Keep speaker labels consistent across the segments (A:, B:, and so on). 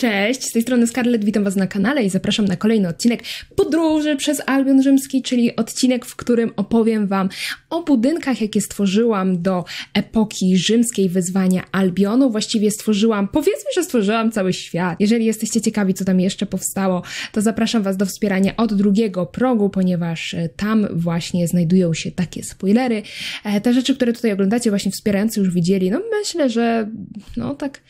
A: Cześć, z tej strony Scarlett, witam Was na kanale i zapraszam na kolejny odcinek Podróży przez Albion Rzymski, czyli odcinek, w którym opowiem Wam o budynkach, jakie stworzyłam do epoki rzymskiej wyzwania Albionu. Właściwie powiedzmy, że stworzyłam cały świat. Jeżeli jesteście ciekawi, co tam jeszcze powstało, to zapraszam Was do wspierania od drugiego progu, ponieważ tam właśnie znajdują się takie spoilery. Te rzeczy, które tutaj oglądacie, właśnie wspierający już widzieli, no myślę, że tak...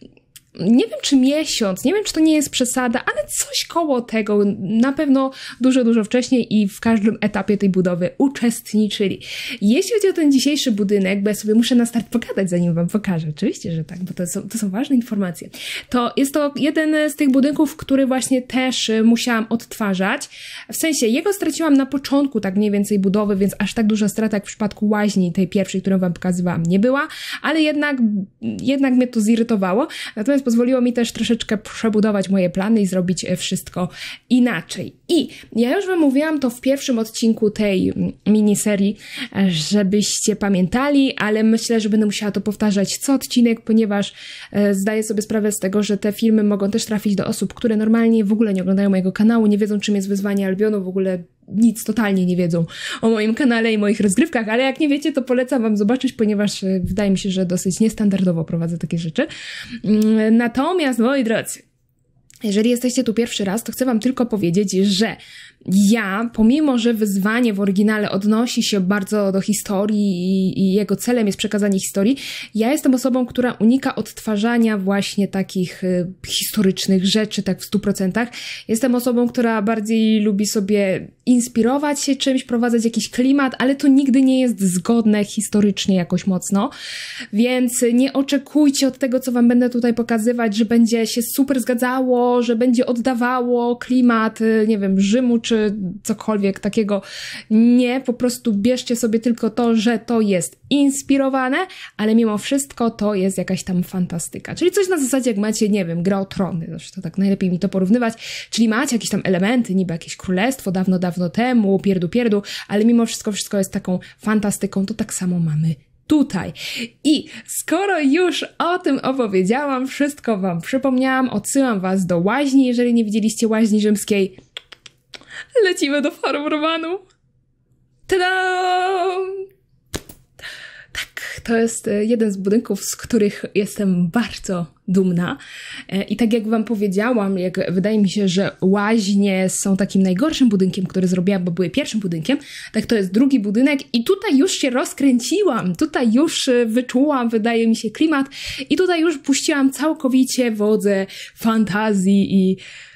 A: Nie wiem, czy miesiąc, nie wiem, czy to nie jest przesada, ale coś koło tego, na pewno dużo wcześniej i w każdym etapie tej budowy uczestniczyli. Jeśli chodzi o ten dzisiejszy budynek, bo ja sobie muszę na start pogadać, zanim Wam pokażę, oczywiście, że tak, bo to są ważne informacje, to jest to jeden z tych budynków, który właśnie też musiałam odtwarzać. W sensie, jego straciłam na początku tak mniej więcej budowy, więc aż tak duża strata jak w przypadku łaźni, tej pierwszej, którą Wam pokazywałam, nie była, ale jednak mnie to zirytowało. Natomiast pozwoliło mi też troszeczkę przebudować moje plany i zrobić wszystko inaczej. I ja już Wam mówiłam to w pierwszym odcinku tej miniserii, żebyście pamiętali, ale myślę, że będę musiała to powtarzać co odcinek, ponieważ zdaję sobie sprawę z tego, że te filmy mogą też trafić do osób, które normalnie w ogóle nie oglądają mojego kanału, nie wiedzą, czym jest wyzwanie Albionu, w ogóle nic totalnie nie wiedzą o moim kanale i moich rozgrywkach, ale jak nie wiecie, to polecam Wam zobaczyć, ponieważ wydaje mi się, że dosyć niestandardowo prowadzę takie rzeczy. Natomiast, moi drodzy, jeżeli jesteście tu pierwszy raz, to chcę Wam tylko powiedzieć, że ja, pomimo że wyzwanie w oryginale odnosi się bardzo do historii i jego celem jest przekazanie historii, ja jestem osobą, która unika odtwarzania właśnie takich historycznych rzeczy tak w 100%. Jestem osobą, która bardziej lubi sobie inspirować się czymś, prowadzać jakiś klimat, ale to nigdy nie jest zgodne historycznie jakoś mocno, więc nie oczekujcie od tego, co Wam będę tutaj pokazywać, że będzie się super zgadzało, że będzie oddawało klimat, nie wiem, Rzymu czy cokolwiek takiego. Nie, po prostu bierzcie sobie tylko to, że to jest inspirowane, ale mimo wszystko to jest jakaś tam fantastyka. Czyli coś na zasadzie, jak macie, nie wiem, Gra o Trony, zresztą tak najlepiej mi to porównywać, czyli macie jakieś tam elementy, niby jakieś królestwo dawno temu, pierdu, ale mimo wszystko jest taką fantastyką, to tak samo mamy tutaj. I skoro już o tym opowiedziałam, wszystko Wam przypomniałam, odsyłam Was do łaźni, jeżeli nie widzieliście łaźni rzymskiej. Lecimy do Forum Romanum. Tada! Tak, to jest jeden z budynków, z których jestem bardzo dumna. I tak jak Wam powiedziałam, wydaje mi się, że łaźnie są takim najgorszym budynkiem, który zrobiłam, bo były pierwszym budynkiem, tak to jest drugi budynek i tutaj już się rozkręciłam, tutaj już wyczułam, wydaje mi się, klimat i tutaj już puściłam całkowicie wodze fantazji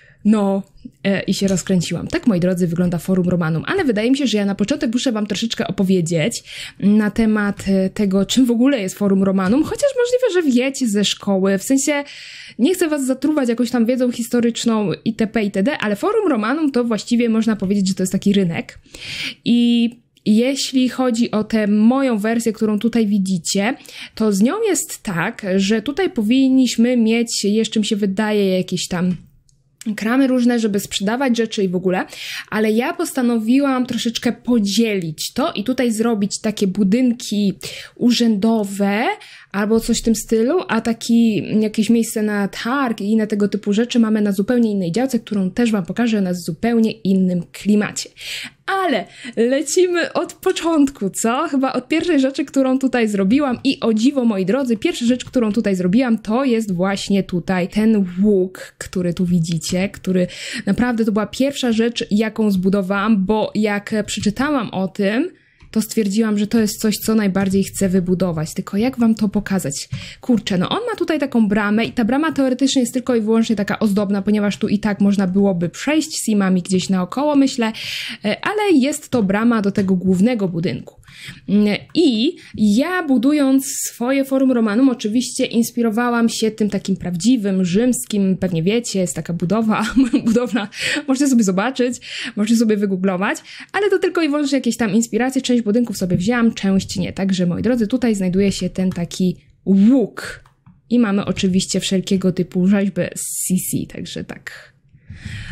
A: i się rozkręciłam. Tak, moi drodzy, wygląda Forum Romanum, ale wydaje mi się, że ja na początek muszę Wam troszeczkę opowiedzieć na temat tego, czym w ogóle jest Forum Romanum, chociaż możliwe, że wiecie ze szkoły, w sensie nie chcę Was zatruwać jakąś tam wiedzą historyczną itp., itd., ale Forum Romanum to właściwie można powiedzieć, że to jest taki rynek i jeśli chodzi o tę moją wersję, którą tutaj widzicie, to z nią jest tak, że tutaj powinniśmy mieć, jeszcze mi się wydaje, jakieś tam kramy różne, żeby sprzedawać rzeczy i w ogóle, ale ja postanowiłam troszeczkę podzielić to i tutaj zrobić takie budynki urzędowe albo coś w tym stylu, a jakieś miejsce na targ i inne tego typu rzeczy mamy na zupełnie innej działce, którą też Wam pokażę na zupełnie innym klimacie. Ale lecimy od początku, co? Chyba od pierwszej rzeczy, którą tutaj zrobiłam i o dziwo, moi drodzy, pierwsza rzecz, którą tutaj zrobiłam, to jest właśnie tutaj ten łuk, który tu widzicie, który naprawdę to była pierwsza rzecz, jaką zbudowałam, bo jak przeczytałam o tym, to stwierdziłam, że to jest coś, co najbardziej chcę wybudować. Tylko jak Wam to pokazać? Kurczę, on ma tutaj taką bramę i ta brama teoretycznie jest tylko i wyłącznie taka ozdobna, ponieważ tu i tak można byłoby przejść simami gdzieś naokoło, myślę, ale jest to brama do tego głównego budynku. I ja, budując swoje Forum Romanum, oczywiście inspirowałam się tym takim prawdziwym, rzymskim, pewnie wiecie, jest taka budowla, możecie sobie zobaczyć, możecie sobie wygooglować, ale to tylko i wyłącznie jakieś tam inspiracje, część budynków sobie wzięłam, część nie. Także, moi drodzy, tutaj znajduje się ten taki łuk i mamy oczywiście wszelkiego typu rzeźby z CC, także tak.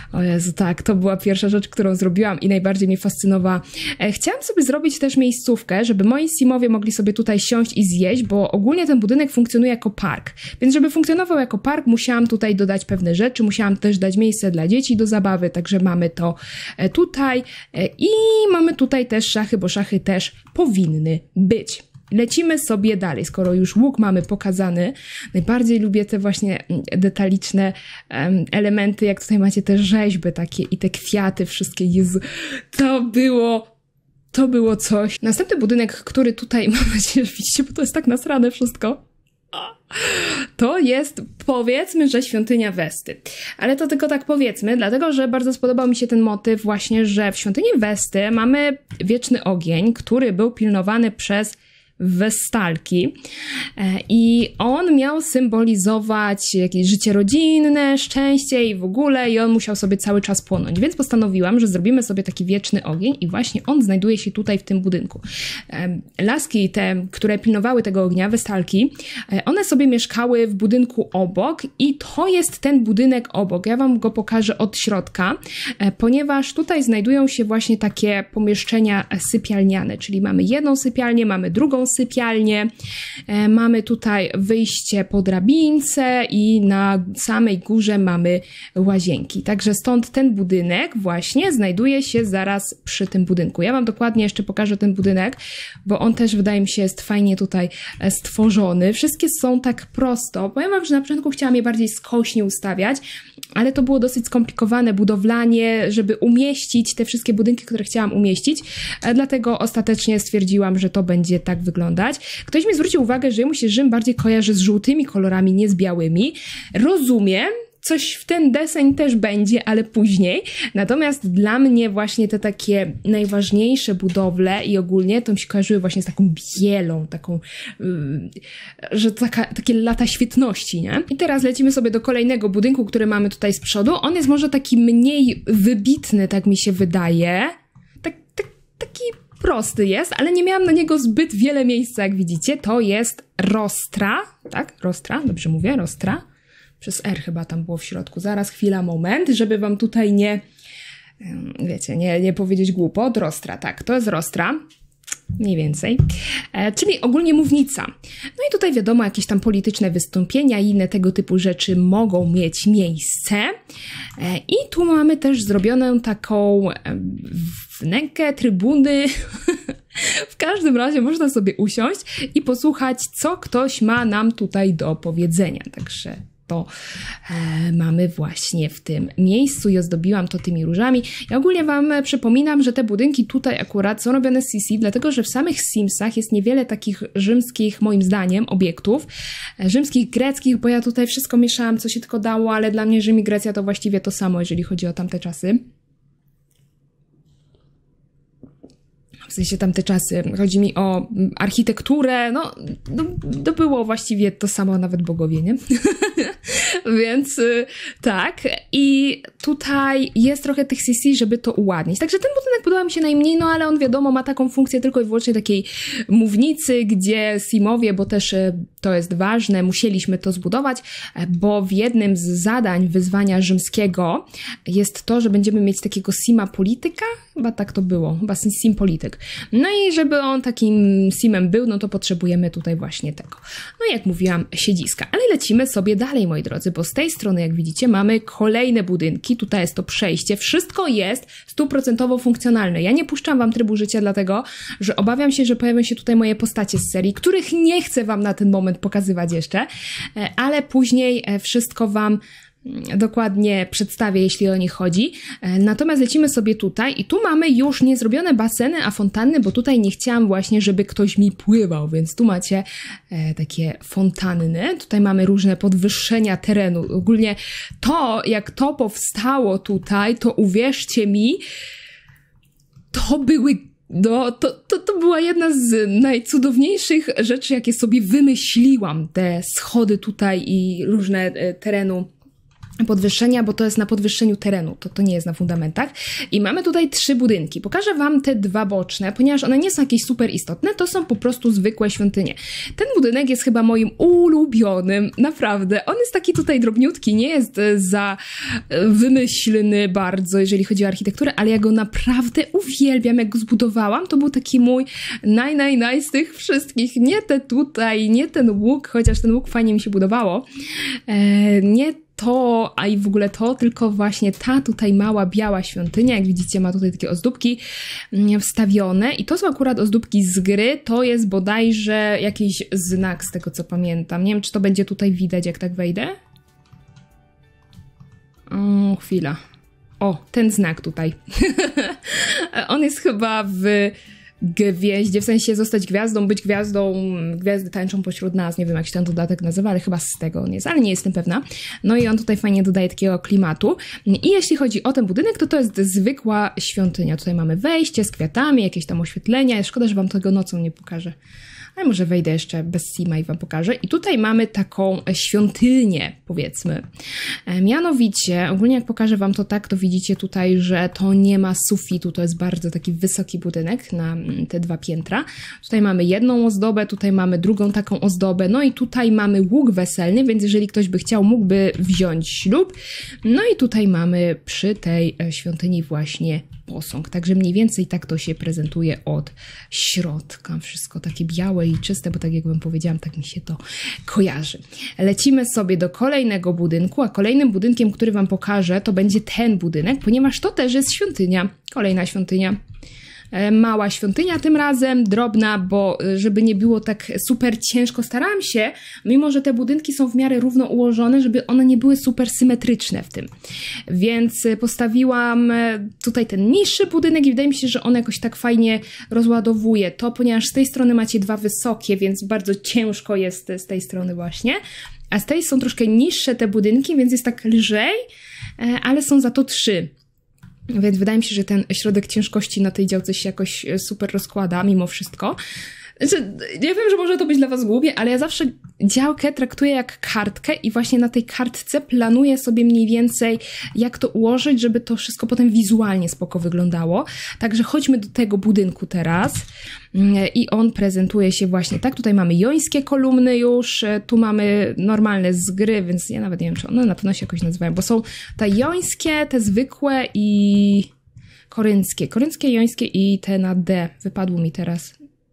A: O Jezu, tak, to była pierwsza rzecz, którą zrobiłam i najbardziej mnie fascynowała. Chciałam sobie zrobić też miejscówkę, żeby moi simowie mogli sobie tutaj siąść i zjeść, bo ogólnie ten budynek funkcjonuje jako park. Więc żeby funkcjonował jako park, musiałam tutaj dodać pewne rzeczy, musiałam też dać miejsce dla dzieci do zabawy, także mamy to tutaj i mamy tutaj też szachy, bo szachy też powinny być. Lecimy sobie dalej, skoro już łuk mamy pokazany. Najbardziej lubię te właśnie detaliczne elementy, jak tutaj macie te rzeźby takie i te kwiaty wszystkie. Jezu, to było coś. Następny budynek, który tutaj, mam nadzieję, że widzicie, bo to jest tak nasrane wszystko. To jest, powiedzmy, że świątynia Westy. Ale to tylko tak powiedzmy, dlatego, że bardzo spodobał mi się ten motyw właśnie, że w świątyni Westy mamy wieczny ogień, który był pilnowany przez Westalki i on miał symbolizować jakieś życie rodzinne, szczęście i w ogóle i on musiał sobie cały czas płonąć, więc postanowiłam, że zrobimy sobie taki wieczny ogień i właśnie on znajduje się tutaj w tym budynku. Laski te, które pilnowały tego ognia, Westalki, one sobie mieszkały w budynku obok i to jest ten budynek obok. Ja wam go pokażę od środka, ponieważ tutaj znajdują się właśnie takie pomieszczenia sypialniane, czyli mamy jedną sypialnię, mamy drugą sypialnię, mamy tutaj wyjście po drabince i na samej górze mamy łazienki. Także stąd ten budynek właśnie znajduje się zaraz przy tym budynku. Ja wam dokładnie jeszcze pokażę ten budynek, bo on też wydaje mi się jest fajnie tutaj stworzony. Wszystkie są tak prosto. Powiem wam, że na początku chciałam je bardziej skośnie ustawiać, ale to było dosyć skomplikowane budowlanie, żeby umieścić te wszystkie budynki, które chciałam umieścić. Dlatego ostatecznie stwierdziłam, że to będzie tak wyglądać. Ktoś mi zwrócił uwagę, że jemu się Rzym bardziej kojarzy z żółtymi kolorami, nie z białymi. Rozumiem. Coś w ten deseń też będzie, ale później. Natomiast dla mnie właśnie te takie najważniejsze budowle i ogólnie to mi się kojarzyły właśnie z taką bielą, taką, że takie lata świetności, nie? I teraz lecimy sobie do kolejnego budynku, który mamy tutaj z przodu. On jest może taki mniej wybitny, tak mi się wydaje. Taki prosty jest, ale nie miałam na niego zbyt wiele miejsca, jak widzicie. To jest Rostra, tak? Rostra, dobrze mówię? Rostra? Przez R chyba tam było w środku. Zaraz, chwila, moment, żeby wam tutaj nie powiedzieć głupot. Rostra, tak, to jest Rostra. Mniej więcej. Czyli ogólnie mównica. No i tutaj wiadomo, jakieś tam polityczne wystąpienia i inne tego typu rzeczy mogą mieć miejsce. I tu mamy też zrobioną taką wnękę, trybuny. W każdym razie można sobie usiąść i posłuchać, co ktoś ma nam tutaj do powiedzenia. Także to mamy właśnie w tym miejscu i ozdobiłam to tymi różami. Ja ogólnie wam przypominam, że te budynki tutaj akurat są robione z CC, dlatego że w samych Simsach jest niewiele takich rzymskich, moim zdaniem, obiektów. Rzymskich, greckich, bo ja tutaj wszystko mieszałam, co się tylko dało, ale dla mnie Rzym i Grecja to właściwie to samo, jeżeli chodzi o tamte czasy. W sensie tamte czasy. Chodzi mi o architekturę, to było właściwie to samo, nawet bogowie, nie? Więc tak. I tutaj jest trochę tych CC, żeby to uładnić. Także ten budynek podoba mi się najmniej, ale on wiadomo ma taką funkcję tylko i wyłącznie takiej mównicy, gdzie Simowie, bo też to jest ważne, musieliśmy to zbudować, bo w jednym z zadań wyzwania rzymskiego jest to, że będziemy mieć takiego Sima polityka, chyba tak to było, chyba Sim polityk. No i żeby on takim Simem był, to potrzebujemy tutaj właśnie tego. No i jak mówiłam, siedziska. Ale lecimy sobie dalej, moi drodzy, bo z tej strony, jak widzicie, mamy kolejne budynki. Tutaj jest to przejście. Wszystko jest 100% funkcjonalne. Ja nie puszczam wam trybu życia, dlatego, że obawiam się, że pojawią się tutaj moje postacie z serii, których nie chcę wam na ten moment pokazywać jeszcze, ale później wszystko wam dokładnie przedstawię, jeśli o nich chodzi. Natomiast lecimy sobie tutaj i tu mamy już niezrobione baseny, a fontanny, bo tutaj nie chciałam właśnie, żeby ktoś mi pływał, więc tu macie takie fontanny. Tutaj mamy różne podwyższenia terenu. Ogólnie to, jak to powstało tutaj, to uwierzcie mi, to była jedna z najcudowniejszych rzeczy, jakie sobie wymyśliłam. Te schody tutaj i różne terenu podwyższenia, bo to jest na podwyższeniu terenu, to nie jest na fundamentach. I mamy tutaj 3 budynki. Pokażę wam te 2 boczne, ponieważ one nie są jakieś super istotne, to są po prostu zwykłe świątynie. Ten budynek jest chyba moim ulubionym, naprawdę. On jest taki tutaj drobniutki, nie jest za wymyślny bardzo, jeżeli chodzi o architekturę, ale ja go naprawdę uwielbiam, jak go zbudowałam. To był taki mój naj z tych wszystkich. Nie te tutaj, nie ten łuk, chociaż ten łuk fajnie mi się budowało. Nie to, a i w ogóle to, tylko właśnie ta tutaj mała biała świątynia, jak widzicie, ma tutaj takie ozdóbki wstawione i to są akurat ozdóbki z gry, to jest bodajże jakiś znak z tego, co pamiętam. Nie wiem, czy to będzie tutaj widać, jak tak wejdę. O, chwila. O, ten znak tutaj. On jest chyba w gwieździe, w sensie zostać gwiazdą, być gwiazdą, gwiazdy tańczą pośród nas, nie wiem jak się ten dodatek nazywa, ale chyba z tego on jest, ale nie jestem pewna. No i on tutaj fajnie dodaje takiego klimatu. I jeśli chodzi o ten budynek, to jest zwykła świątynia. Tutaj mamy wejście z kwiatami, jakieś tam oświetlenia. Szkoda, że wam tego nocą nie pokażę. Ale może wejdę jeszcze bez Sima i wam pokażę. I tutaj mamy taką świątynię, powiedzmy. Mianowicie, ogólnie jak pokażę wam to tak, to widzicie tutaj, że to nie ma sufitu. To jest bardzo taki wysoki budynek na te 2 piętra. Tutaj mamy jedną ozdobę, tutaj mamy drugą taką ozdobę. No i tutaj mamy łuk weselny, więc jeżeli ktoś by chciał, mógłby wziąć ślub. No i tutaj mamy przy tej świątyni właśnie posąg. Także mniej więcej tak to się prezentuje od środka. Wszystko takie białe i czyste, bo tak jak wam powiedziałam, tak mi się to kojarzy. Lecimy sobie do kolejnego budynku, a kolejnym budynkiem, który wam pokażę, to będzie ten budynek, ponieważ to też jest świątynia. Kolejna świątynia. Mała świątynia tym razem, drobna, bo żeby nie było tak super ciężko, starałam się, mimo że te budynki są w miarę równo ułożone, żeby one nie były super symetryczne w tym. Więc postawiłam tutaj ten niższy budynek i wydaje mi się, że on jakoś tak fajnie rozładowuje to, ponieważ z tej strony macie 2 wysokie, więc bardzo ciężko jest z tej strony właśnie, a z tej są troszkę niższe te budynki, więc jest tak lżej, ale są za to 3. Więc wydaje mi się, że ten środek ciężkości na tej działce się jakoś super rozkłada, mimo wszystko. Znaczy, nie wiem, że może to być dla was głupie, ale ja zawsze działkę traktuję jak kartkę i właśnie na tej kartce planuję sobie mniej więcej, jak to ułożyć, żeby to wszystko potem wizualnie spoko wyglądało. Także chodźmy do tego budynku teraz i on prezentuje się właśnie tak. Tutaj mamy jońskie kolumny już, tu mamy normalne z gry, więc ja nawet nie wiem, czy one na pewno się jakoś nazywają, bo są te jońskie, te zwykłe i korynckie. Korynckie, jońskie i te na D. Wypadło mi teraz.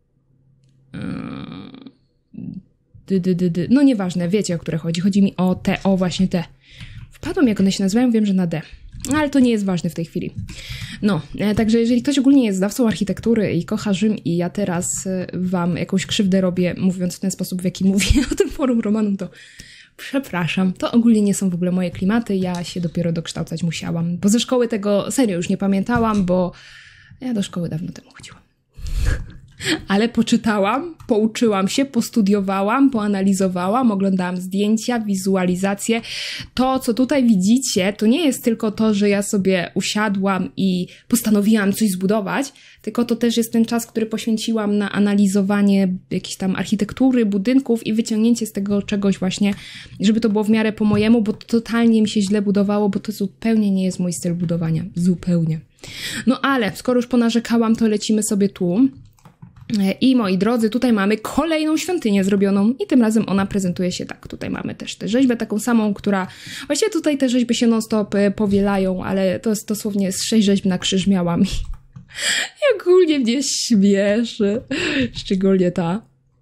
A: No nieważne, wiecie o które chodzi. Chodzi mi o te, o właśnie te. Wpadło mi, jak one się nazywają, wiem, że na D. Ale to nie jest ważne w tej chwili. No, także jeżeli ktoś ogólnie jest znawcą architektury i kocha Rzym i ja teraz wam jakąś krzywdę robię, mówiąc w ten sposób, w jaki mówię o tym forum Romanum, to przepraszam. To ogólnie nie są w ogóle moje klimaty, ja się dopiero dokształcać musiałam. Bo ze szkoły tego serio już nie pamiętałam, bo ja do szkoły dawno temu chodziłam. Ale poczytałam, pouczyłam się, postudiowałam, poanalizowałam, oglądałam zdjęcia, wizualizacje. To, co tutaj widzicie, to nie jest tylko to, że ja sobie usiadłam i postanowiłam coś zbudować, tylko to też jest ten czas, który poświęciłam na analizowanie jakiejś tam architektury, budynków i wyciągnięcie z tego czegoś właśnie, żeby to było w miarę po mojemu, bo to totalnie mi się źle budowało, bo to zupełnie nie jest mój styl budowania. Zupełnie. No ale, skoro już ponarzekałam, to lecimy sobie tu. I moi drodzy, tutaj mamy kolejną świątynię zrobioną i tym razem ona prezentuje się tak. Tutaj mamy też tę rzeźbę taką samą, która... Właściwie tutaj te rzeźby się non-stop powielają, ale to jest dosłownie z 6 rzeźb na krzyż miałam. I ogólnie mnie śmieszy. Szczególnie ta.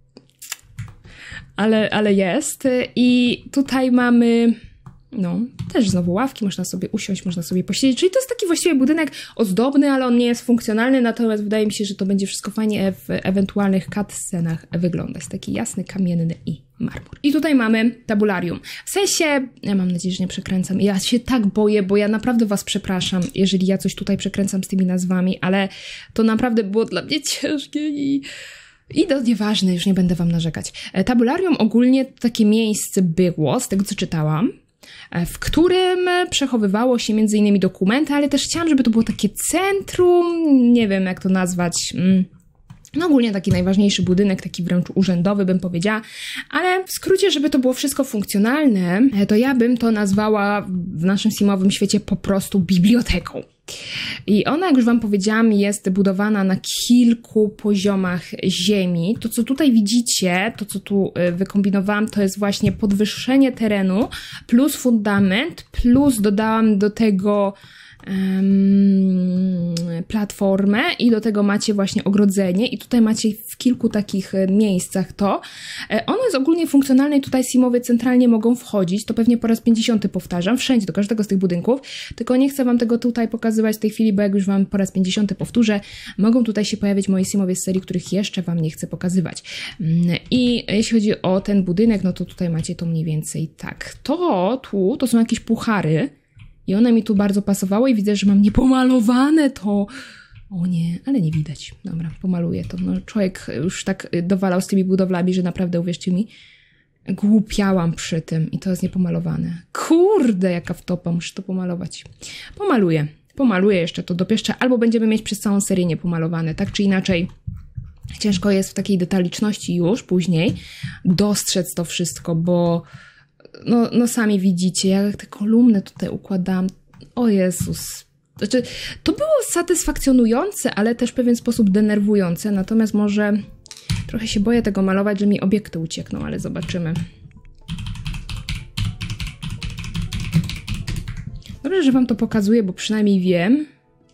A: Ale jest. I tutaj mamy... No, też znowu ławki, można sobie usiąść, można sobie posiedzieć, czyli to jest taki właściwie budynek ozdobny, ale on nie jest funkcjonalny, natomiast wydaje mi się, że to będzie wszystko fajnie w ewentualnych cutscenach wyglądać. Taki jasny, kamienny i marmur. I tutaj mamy tabularium. W sensie, ja mam nadzieję, że nie przekręcam. Ja się tak boję, bo ja naprawdę was przepraszam, jeżeli ja coś tutaj przekręcam z tymi nazwami, ale to naprawdę było dla mnie ciężkie i to nieważne, już nie będę wam narzekać. Tabularium ogólnie takie miejsce było, z tego co czytałam, w którym przechowywało się m.in. dokumenty, ale też chciałam, żeby to było takie centrum, nie wiem jak to nazwać, No ogólnie taki najważniejszy budynek, taki wręcz urzędowy bym powiedziała, ale w skrócie, żeby to było wszystko funkcjonalne, to ja bym to nazwała w naszym simowym świecie po prostu biblioteką. I ona, jak już wam powiedziałam, jest budowana na kilku poziomach ziemi. To, co tutaj widzicie, to, co tu wykombinowałam, to jest właśnie podwyższenie terenu plus fundament, plus dodałam do tego platformę i do tego macie właśnie ogrodzenie i tutaj macie w kilku takich miejscach to. Ono jest ogólnie funkcjonalne i tutaj simowie centralnie mogą wchodzić, to pewnie po raz 50 powtarzam, wszędzie, do każdego z tych budynków, tylko nie chcę wam tego tutaj pokazywać w tej chwili, bo jak już wam po raz 50 powtórzę, mogą tutaj się pojawić moi simowie z serii, których jeszcze wam nie chcę pokazywać. I jeśli chodzi o ten budynek, no to tutaj macie to mniej więcej tak. To są jakieś puchary, i one mi tu bardzo pasowały i widzę, że mam niepomalowane to. O nie, ale nie widać. Dobra, pomaluję to. No, człowiek już tak dowalał z tymi budowlami, że naprawdę, uwierzcie mi, głupiałam przy tym i to jest niepomalowane. Kurde, jaka wtopa, muszę to pomalować. Pomaluję jeszcze to dopieszczę, albo będziemy mieć przez całą serię niepomalowane. Tak czy inaczej, ciężko jest w takiej detaliczności już później dostrzec to wszystko, bo no sami widzicie, jak te kolumny tutaj układałam. O Jezus. Znaczy, to było satysfakcjonujące, ale też w pewien sposób denerwujące. Natomiast może trochę się boję tego malować, że mi obiekty uciekną, ale zobaczymy. Dobrze, że wam to pokazuję, bo przynajmniej wiem,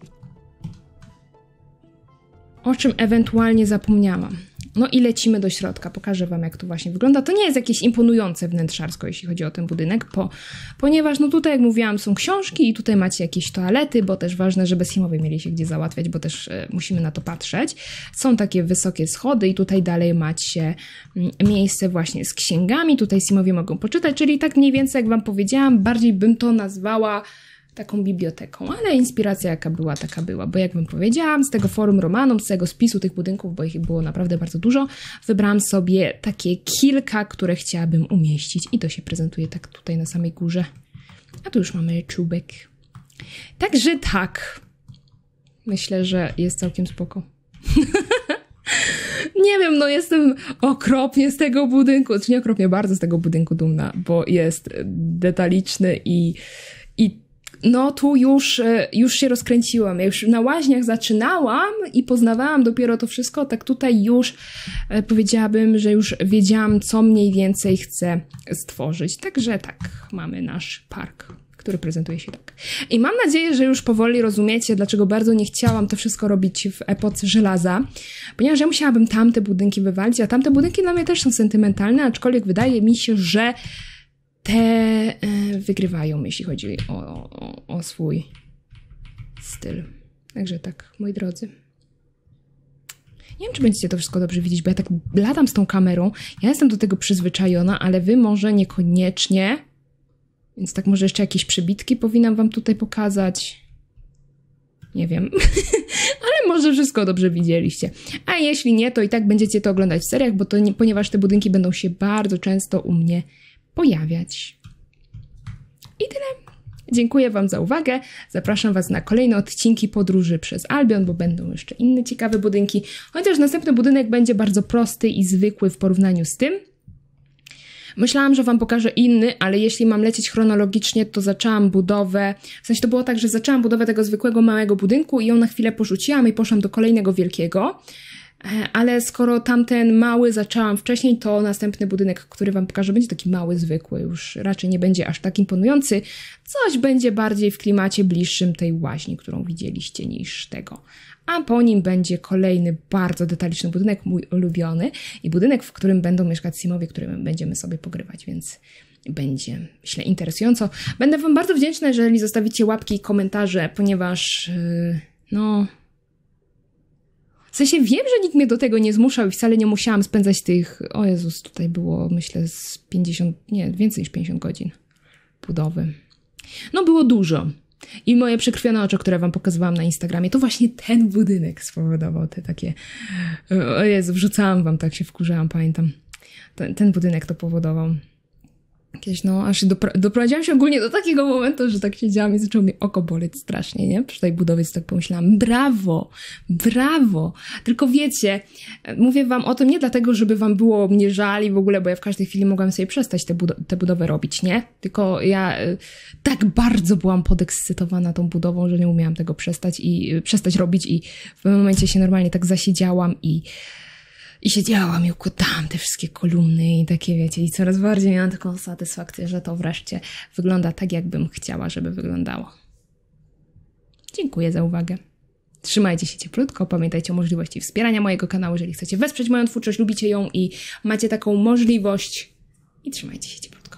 A: o czym ewentualnie zapomniałam. No i lecimy do środka. Pokażę wam, jak to właśnie wygląda. To nie jest jakieś imponujące wnętrzarsko, jeśli chodzi o ten budynek, ponieważ no tutaj, jak mówiłam, są książki i tutaj macie jakieś toalety, bo też ważne, żeby simowie mieli się gdzie załatwiać, bo też musimy na to patrzeć. Są takie wysokie schody i tutaj dalej macie miejsce właśnie z księgami. Tutaj simowie mogą poczytać, czyli tak mniej więcej, jak wam powiedziałam, bardziej bym to nazwała taką biblioteką, ale inspiracja jaka była, taka była, bo jak wam powiedziałam, z tego forum Romanum, z tego spisu tych budynków, bo ich było naprawdę bardzo dużo, wybrałam sobie takie kilka, które chciałabym umieścić i to się prezentuje tak tutaj na samej górze. A tu już mamy czubek. Także tak, myślę, że jest całkiem spoko. Nie wiem, no jestem okropnie z tego budynku, czy nie okropnie, bardzo z tego budynku dumna, bo jest detaliczny i no tu już się rozkręciłam. Ja już na łaźniach zaczynałam i poznawałam dopiero to wszystko, tak tutaj już powiedziałabym, że już wiedziałam, co mniej więcej chcę stworzyć. Także tak, mamy nasz park, który prezentuje się tak. I mam nadzieję, że już powoli rozumiecie, dlaczego bardzo nie chciałam to wszystko robić w epoce żelaza, ponieważ ja musiałabym tamte budynki wywalić, a tamte budynki dla mnie też są sentymentalne, aczkolwiek wydaje mi się, że te wygrywają, jeśli chodzi o swój styl. Także tak, moi drodzy. Nie wiem, czy będziecie to wszystko dobrze widzieć, bo ja tak latam z tą kamerą. Ja jestem do tego przyzwyczajona, ale wy może niekoniecznie. Więc tak może jeszcze jakieś przebitki powinnam wam tutaj pokazać. Nie wiem. Ale może wszystko dobrze widzieliście. A jeśli nie, to i tak będziecie to oglądać w seriach, ponieważ te budynki będą się bardzo często u mnie pojawiać. I tyle. Dziękuję wam za uwagę. Zapraszam was na kolejne odcinki podróży przez Albion, bo będą jeszcze inne ciekawe budynki. Chociaż następny budynek będzie bardzo prosty i zwykły w porównaniu z tym. Myślałam, że wam pokażę inny, ale jeśli mam lecieć chronologicznie, to zaczęłam budowę, w sensie to było tak, że zaczęłam budowę tego zwykłego małego budynku i ją na chwilę porzuciłam i poszłam do kolejnego wielkiego. Ale skoro tamten mały zaczęłam wcześniej, to następny budynek, który wam pokażę, będzie taki mały, zwykły, już raczej nie będzie aż tak imponujący. Coś będzie bardziej w klimacie bliższym tej łaźni, którą widzieliście, niż tego. A po nim będzie kolejny bardzo detaliczny budynek, mój ulubiony i budynek, w którym będą mieszkać simowie, którym będziemy sobie pogrywać, więc będzie, myślę, interesująco. Będę wam bardzo wdzięczna, jeżeli zostawicie łapki i komentarze, ponieważ, w sensie wiem, że nikt mnie do tego nie zmuszał i wcale nie musiałam spędzać tych, o Jezus, tutaj było, myślę, z 50, nie, więcej niż 50 godzin budowy. No było dużo. I moje przekrwione oczy, które wam pokazywałam na Instagramie, to właśnie ten budynek spowodował te takie, o Jezu, wrzucałam wam, tak się wkurzałam, pamiętam. Ten budynek to powodował. Jakieś, no, aż doprowadziłam się ogólnie do takiego momentu, że tak siedziałam i zaczęło mi oko boleć strasznie, nie? Przy tej budowie tak pomyślałam, brawo, brawo. Tylko wiecie, mówię wam o tym nie dlatego, żeby wam było mnie żal w ogóle, bo ja w każdej chwili mogłam sobie przestać tę budowę robić, nie? Tylko ja tak bardzo byłam podekscytowana tą budową, że nie umiałam tego przestać robić i w pewnym momencie się normalnie tak zasiedziałam i siedziałam i układałam te wszystkie kolumny i takie, wiecie, i coraz bardziej miałam taką satysfakcję, że to wreszcie wygląda tak, jakbym chciała, żeby wyglądało. Dziękuję za uwagę. Trzymajcie się cieplutko, pamiętajcie o możliwości wspierania mojego kanału, jeżeli chcecie wesprzeć moją twórczość, lubicie ją i macie taką możliwość. I trzymajcie się cieplutko.